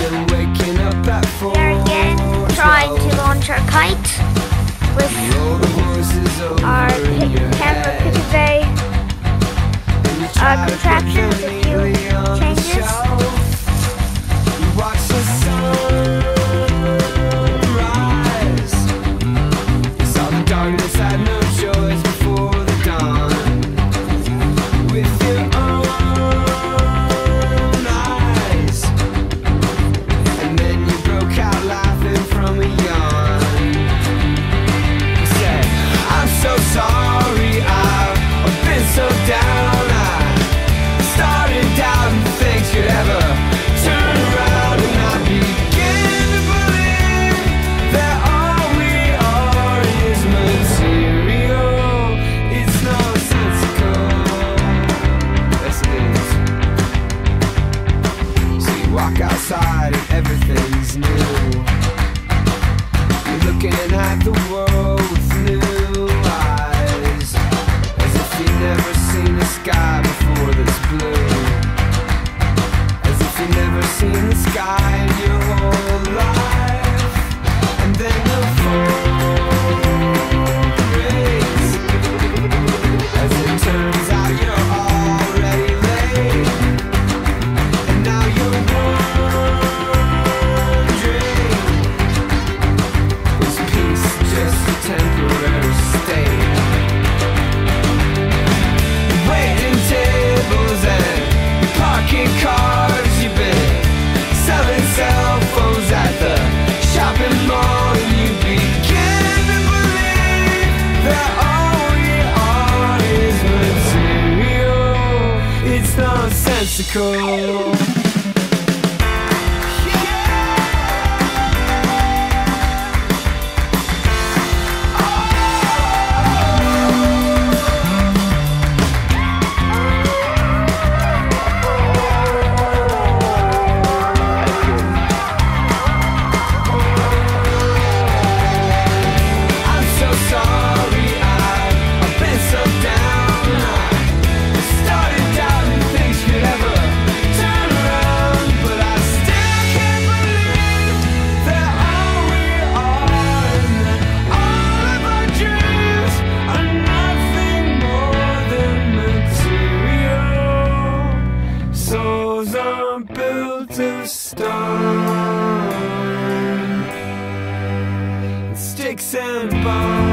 We're again trying to launch our kite with our camera picavet contraption with a few changes. Watch the sun rise. Saw the darkness had no choice before the dawn. With your own eyes, and then you broke out laughing from a yawn. You said, I'm so sorry, I've been so down. I started doubting things could ever turn around, and I began to believe that all we are is material. It's nonsensical. Yes, it is. So you walk outside and everything's new. You're looking at the world with new eyes, as if you've never seen the sky before that's blue. As if you've never seen the sky in your whole life. And then the phone rings. As it turns out, you're already late. And now you're wondering, was peace just a temporary state? Waiting tables and parking cars, you've been selling cell phones at the shopping mall, and you begin to believe that all we are is material. It's nonsensical. Built of stone, sticks and bones.